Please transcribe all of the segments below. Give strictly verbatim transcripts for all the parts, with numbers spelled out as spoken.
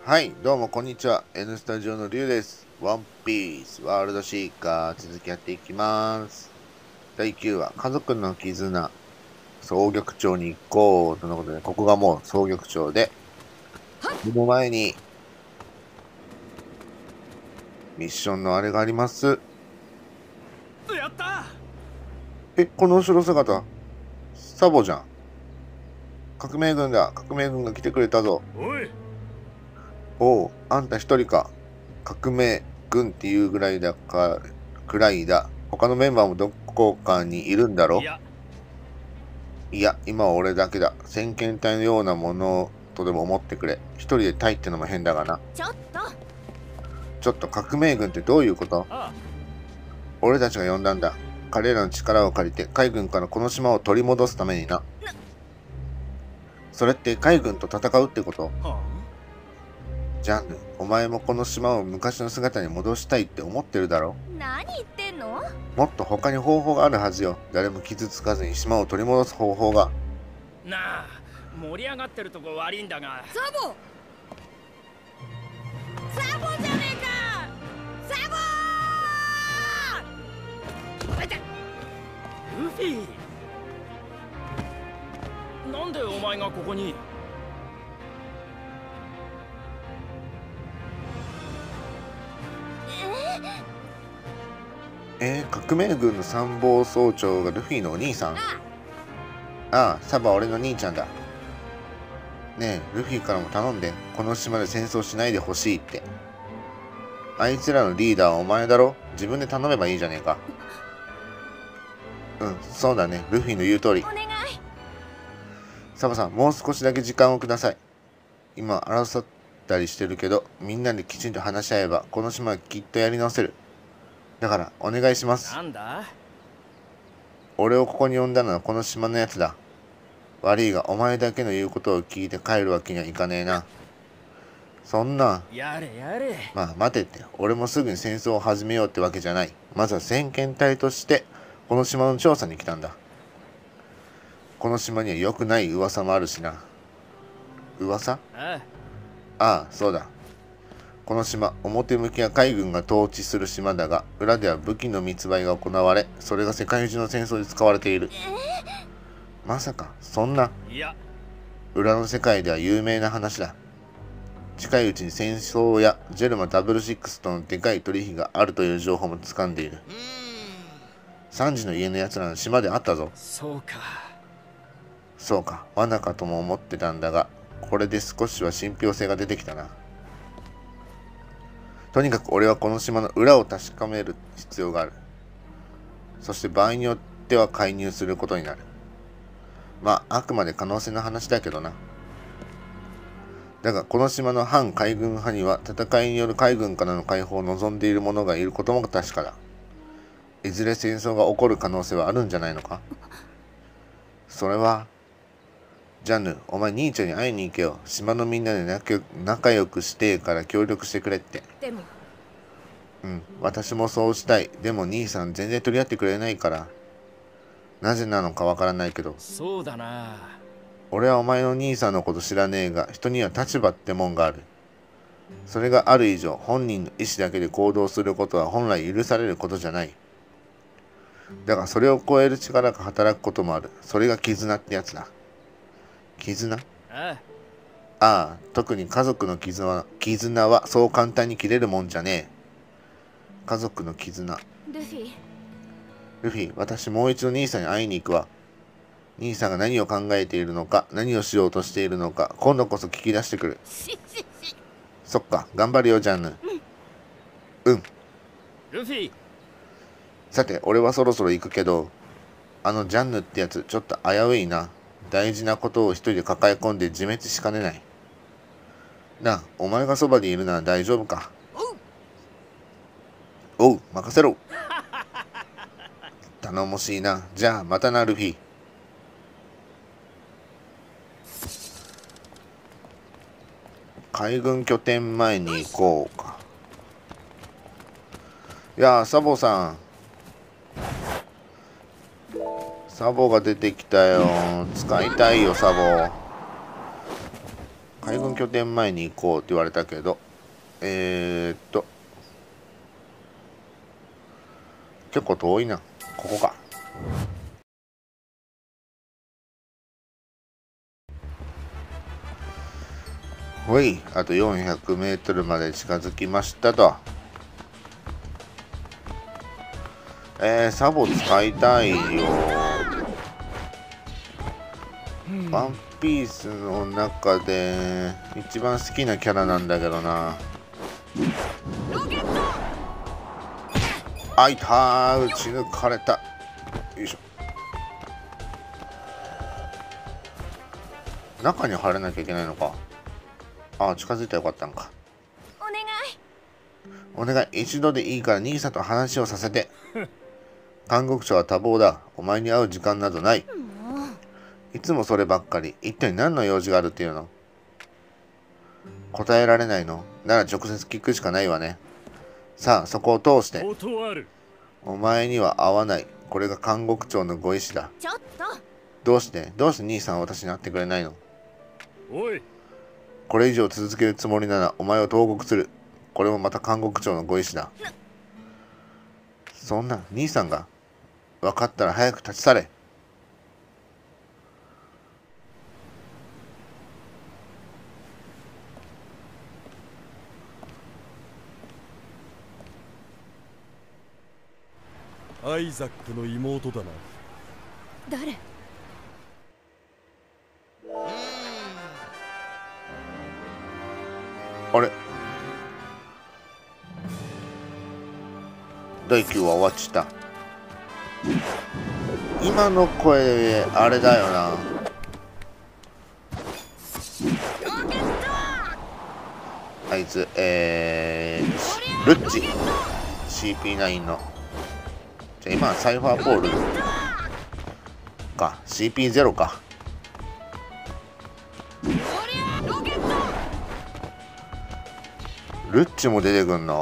はい、どうもこんにちは。N スタジオのリュウです。ワンピースワールドシーカー続きやっていきます。だいきゅうわ、家族の絆、総玉町に行こうとのことで、ここがもう総玉町で、その前に、ミッションのあれがあります。 やった。 え、この後ろ姿、サボじゃん。革命軍だ。革命軍が来てくれたぞ。 おい。 おう、あんた一人か。革命軍っていうぐらいだか、くらいだ。他のメンバーもどこかにいるんだろ。 いや、 いや、今は俺だけだ。先遣隊のようなものとでも思ってくれ。一人で隊ってのも変だがな。 ちょっとちょっと革命軍ってどういうこと？ あ俺たちが呼んだんだ。彼らの力を借りて海軍からこの島を取り戻すためにな。それって海軍と戦うってこと？ あ、はジャンヌ、お前もこの島を昔の姿に戻したいって思ってるだろ？ 何言ってんの？ もっと他に方法があるはずよ。誰も傷つかずに島を取り戻す方法が。 あ。なあ、盛り上がってるとこ悪いんだが。 サボサボじゃねえか。サボー。 ルフィ、なんでお前がここに？ えー、革命軍の参謀総長がルフィのお兄さん？ああ、サバは俺の兄ちゃんだ。ねえ、ルフィからも頼んで、この島で戦争しないでほしいって。あいつらのリーダーはお前だろ？自分で頼めばいいじゃねえか。うん、そうだね。ルフィの言う通り。 お願い。 サバさん、もう少しだけ時間をください。今、争ったりしてるけど、みんなできちんと話し合えば、この島はきっとやり直せる。だから、お願いします。 なんだ？ 俺をここに呼んだのはこの島のやつだ。悪いが、お前だけの言うことを聞いて帰るわけにはいかねえな。そんな。 やれやれ。 まあ待てって、俺もすぐに戦争を始めようってわけじゃない。まずは先遣隊としてこの島の調査に来たんだ。この島には良くない噂もあるしな。噂？ ああ、 ああ、そうだ。この島、表向きは海軍が統治する島だが、裏では武器の密売が行われ、それが世界中の戦争で使われている。まさかそんな。 いや、 裏の世界では有名な話だ。近いうちに戦争やジェルマダブルシックスとのでかい取引があるという情報も掴んでいる。サンジの家のやつらの島であったぞ。 そうか。 そうか、罠かとも思ってたんだが、これで少しは信憑性が出てきたな。とにかく俺はこの島の裏を確かめる必要がある。そして場合によっては介入することになる。まあ、あくまで可能性の話だけどな。だが、この島の反海軍派には戦いによる海軍からの解放を望んでいる者がいることも確かだ。いずれ戦争が起こる可能性はあるんじゃないのか？それは、ジャンヌ、お前兄ちゃんに会いに行けよ。島のみんなで仲良く仲良くしてから協力してくれって。 でもうん、私もそうしたい。でも兄さん全然取り合ってくれないから。なぜなのかわからないけど。 そうだな。 俺はお前の兄さんのこと知らねえが、人には立場ってもんがある。それがある以上、本人の意思だけで行動することは本来許されることじゃない。だがそれを超える力が働くこともある。それが絆ってやつだ。絆？ ああ、 ああ、特に家族の絆は、絆はそう簡単に切れるもんじゃねえ。家族の絆。 ルフィ、 ルフィ、私もう一度兄さんに会いに行くわ。兄さんが何を考えているのか、何をしようとしているのか、今度こそ聞き出してくる。 しししそっか、頑張るよ、ジャンヌ。うん。 ルフィ。 さて、俺はそろそろ行くけど、あのジャンヌってやつ、ちょっと危ういな。大事なことを一人で抱え込んで自滅しかねない。なあ、お前がそばにいるなら大丈夫か。おう、任せろ。頼もしいな。じゃあ、またな、ルフィ。海軍拠点前に行こうか。いやー、サボさん。サボが出てきたよ。使いたいよ、サボ。 海軍拠点前に行こうって言われたけど、えー、っと結構遠いな。ここか。ほい、あとよんひゃくメートルまで近づきましたと。えー、サボ使いたいよ。ワンピースの中で一番好きなキャラなんだけどな。あいたー、撃ち抜かれた。よいしょ。中に入らなきゃいけないのか。ああ、近づいたらよかったんか。 お願いお願い、一度でいいから兄さんと話をさせて。監獄長は多忙だ。お前に会う時間などない。いつもそればっかり。一体何の用事があるっていうの？答えられないの？なら直接聞くしかないわね。さあ、そこを通して。お前には会わない。これが監獄長のご意志だ。 ちょっとどうしてどうして兄さんは私に会ってくれないの？ おい、 これ以上続けるつもりならお前を投獄する。これもまた監獄長のご意志だ。そんな、兄さんが。分かったら早く立ち去れ。 アイザックの妹だな。 誰？ あれ、だいきゅう話終わっちった。今の声あれだよな。あいつえー、ルッチ シーピーナイン の。じゃあ今はサイファーポールか シーピーゼロ か。ルッチも出てくんの？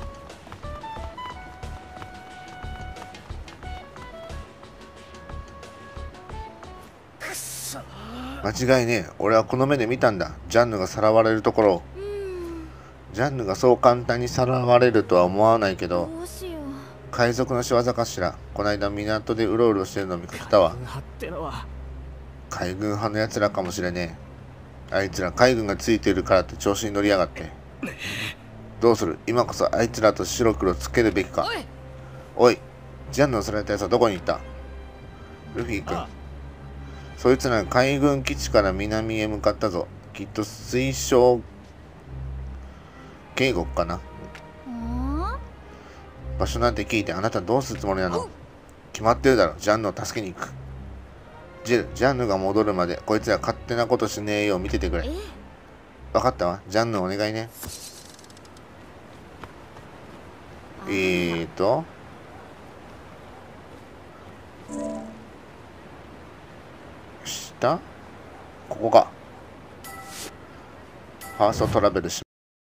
間違いねえ。俺はこの目で見たんだ。ジャンヌがさらわれるところを。ジャンヌがそう簡単にさらわれるとは思わないけど、 どうしよう。 海賊の仕業かしら。こないだ港でうろうろしてるのを見かけたわ。海軍派のやつらかもしれねえ。あいつら海軍がついてるからって調子に乗りやがって。どうする？今こそあいつらと白黒つけるべきか。おい、ジャンヌのされたやつはどこに行った？ルフィ君。そいつらが海軍基地から南へ向かったぞ。きっと水晶渓谷かな。場所なんて聞いてあなたどうするつもりなの？決まってるだろ。ジャンヌを助けに行く。ジル、ジャンヌが戻るまでこいつら勝手なことしねえよう見ててくれ。分かったわ。ジャンヌお願いね。えーと下？ここか。ファーストトラベルし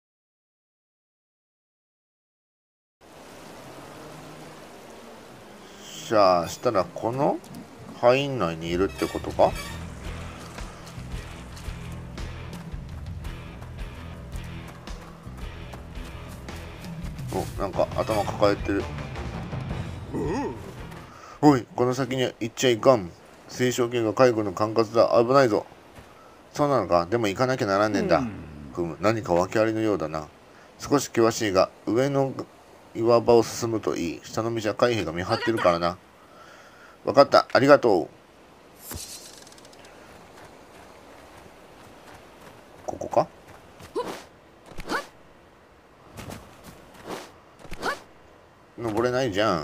じゃあしたらこの範囲内にいるってことか。お、なんか頭抱えてる。おい、この先に行っちゃいかん。青少系が海軍の管轄だ。危ないぞ。そうなのか。でも行かなきゃならんねんだ。ふむ、何か訳ありのようだな。少し険しいが上の岩場を進むといい。下の道は海兵が見張ってるからな。分かった。ありがとう。ここか。登れないじゃん。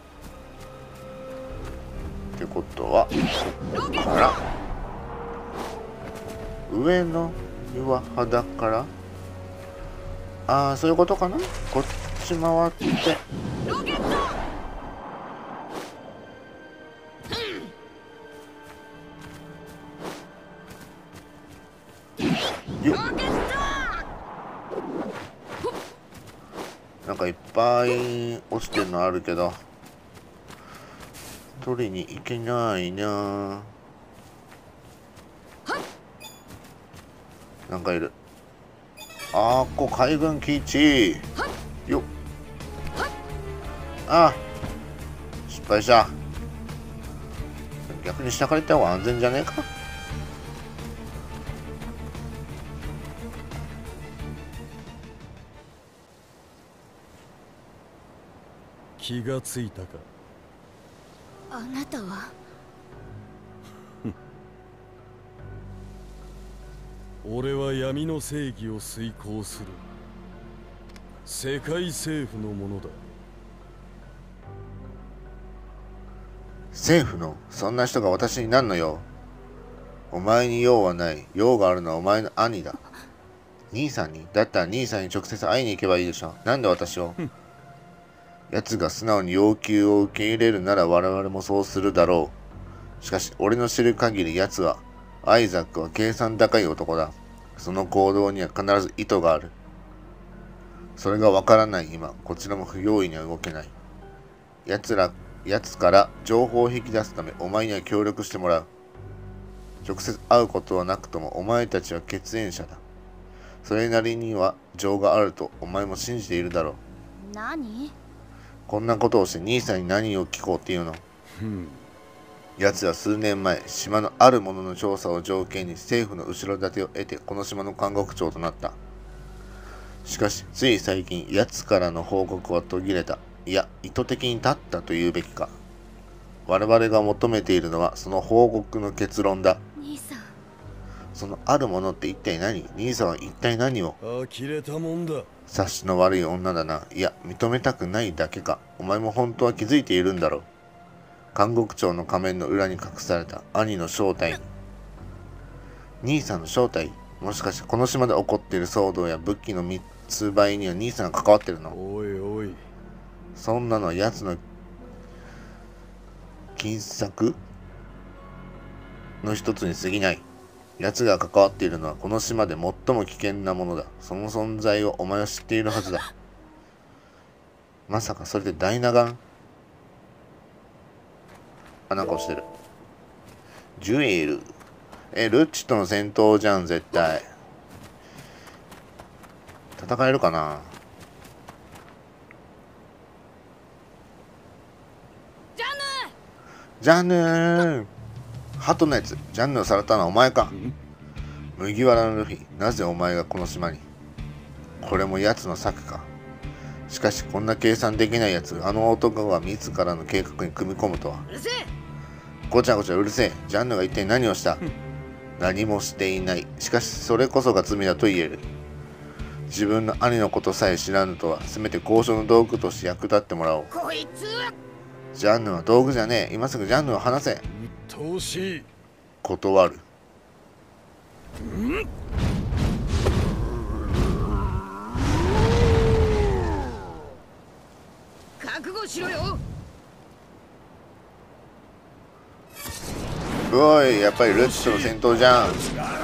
ってことはここから上の岩肌からああそういうことかな。こっち回ってよっ。なんかいっぱい落ちてるのあるけど取りに行けないな。 なんかいる。あーこ海軍基地よっ。ああ失敗した。逆に下から行った方が安全じゃねえか。 気がついたか。 あなたは俺は闇の正義を遂行する世界政府のものだ。 政府のそんな人が私に何の用。お前に用はない。用があるのはお前の兄だ。兄さんに。だったら兄さんに直接会いに行けばいいでしょ。なんで私を。奴が素直に要求を受け入れるなら我々もそうするだろう。しかし俺の知る限り奴はアイザックは計算高い男だ。その行動には必ず意図がある。それがわからない今、こちらも不用意には動けない。奴ら奴から情報を引き出すためお前には協力してもらう。直接会うことはなくともお前たちは血縁者だ。それなりには情があるとお前も信じているだろう。 何？ こんなことをして兄さんに何を聞こうっていうの。奴は数年前島のあるものの調査を条件に政府の後ろ盾を得てこの島の監獄長となった。しかしつい最近奴からの報告は途切れた。いや意図的に立ったと言うべきか。我々が求めているのはその報告の結論だ。 兄さん。 そのあるものって一体何？兄さんは一体何を。 呆れたもんだ。 察しの悪い女だな。いや認めたくないだけか。お前も本当は気づいているんだろう。監獄長の仮面の裏に隠された兄の正体に。兄さんの正体？もしかしてこの島で起こっている騒動や武器の密売には兄さんが関わってるの？ おいおい。 そんなのは奴の金策の一つに過ぎない。奴が関わっているのはこの島で最も危険なものだ。その存在をお前は知っているはずだ。まさかそれでダイナガン？あ、なんか落ちてる。ジュエル。え、ルッチとの戦闘じゃん、絶対。戦えるかな？ ジャンヌ！ ジャンヌー！鳩のやつ、ジャンヌをさらったのはお前か。麦わらのルフィ、なぜお前がこの島に。これも奴の策か。しかしこんな計算できない奴があの男が自らの計画に組み込むとは。 うるせえ！ ごちゃごちゃうるせえ。ジャンヌが一体何をした？何もしていない。しかしそれこそが罪だと言える。自分の兄のことさえ知らぬとは、せめて交渉の道具として役立ってもらおう。 こいつ！ ジャンヌは道具じゃねえ。今すぐジャンヌを離せ。 鬱陶しい。 断る。 覚悟しろよ！ おい、やっぱりルッチとの戦闘じゃん。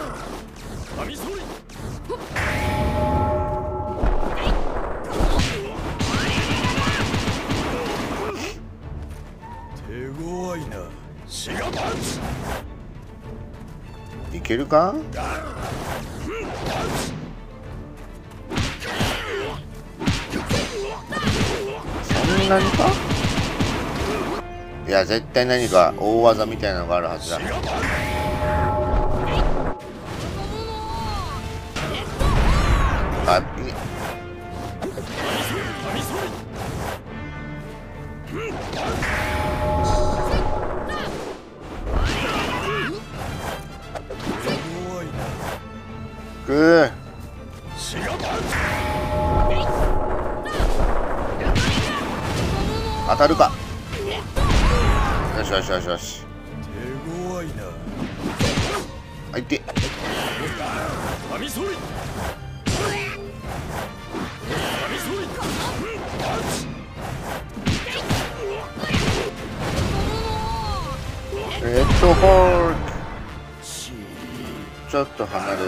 手強いな。 いけるか？そんなにか？いや、絶対何か大技みたいなのがあるはずだ。あ、いい。くー。当たるか。よしよしよしよし。 手強いな。 あいて。レッドホール。ちょっと離れる。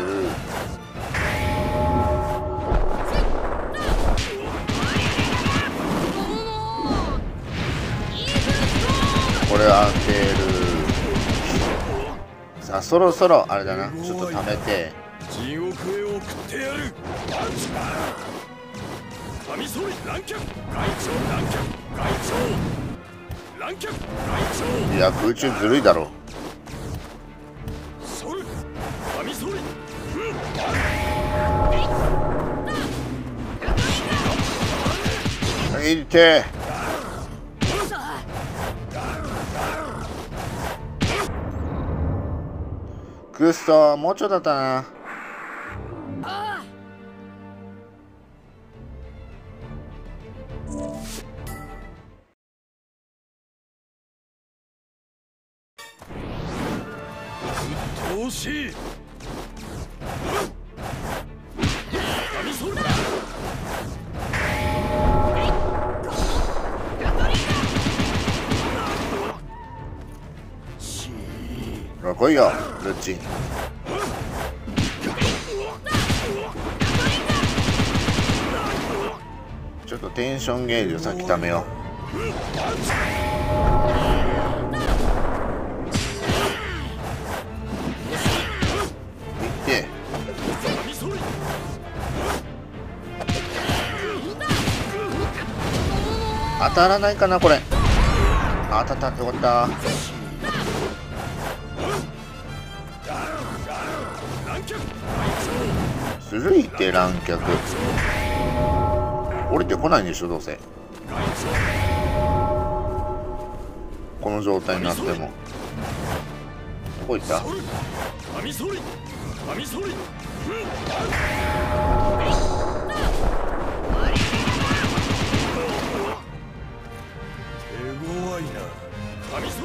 これ当てる。さあそろそろあれだな、ちょっと貯めて。 地獄へ送ってやる。カミソリ乱脚、外長乱脚、外長乱脚、外長。 いや空中ずるいだろ。 それカミソリ、うん、 いってくっそ、もうちょいだったな。 惜しい。カミソリだ。 ほら来いよルッチン。ちょっとテンションゲージをさっきためよう。いって当たらないかなこれ。当たったってよかった。ずるいって乱脚。降りてこないんでしょどうせ。この状態になっても。どこ行った？ カミソリ、カミソリ、うん、手強いな。カミソ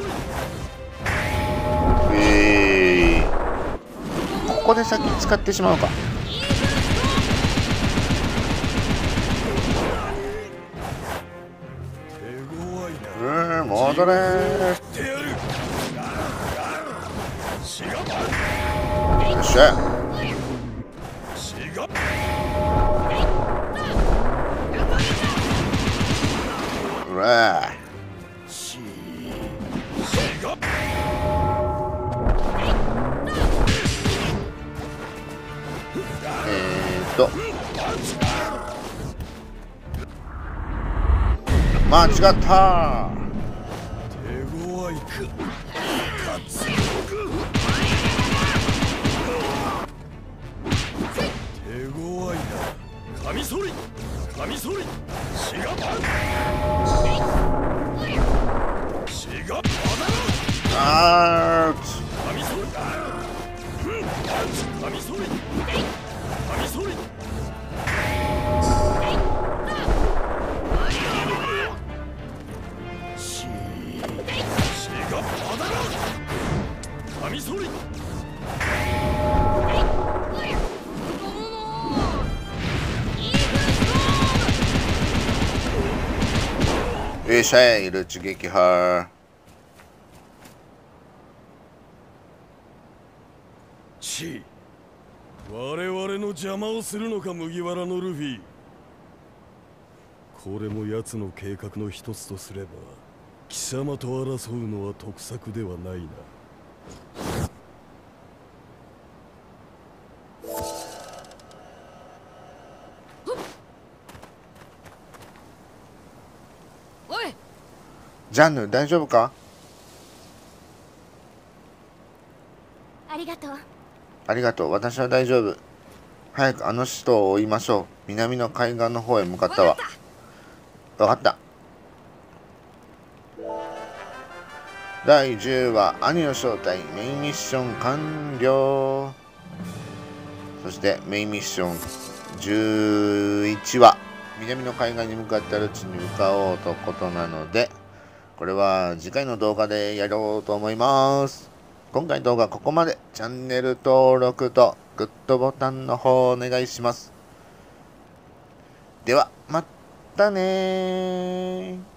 リ。 えー、ここで先使ってしまうか。うーん、戻れー。よっしゃ。うわー。えーっと間違ったー。 手強いく手強いな。カミソリ、カミソリ、しがしがあー。 カミソリ、カミソリ、カミソリ。カミソリ。 よっしゃい、ルッチ撃破。 チ我々の邪魔をするのか麦わらのルフィ。これも奴の計画の一つとすれば貴様と争うのは得策ではないな。 おい、 ジャンヌ大丈夫か？ ありがとう。 ありがとう、私は大丈夫。早くあの使徒を追いましょう。南の海岸の方へ向かったわ。わかった。だいじゅうわ、兄の正体メインミッション完了。そしてメインミッションじゅういちわ、南の海岸に向かったルチに向かおうとことなので、これは次回の動画でやろうと思います。今回の動画はここまで。チャンネル登録とグッドボタンの方お願いします。ではまたねー。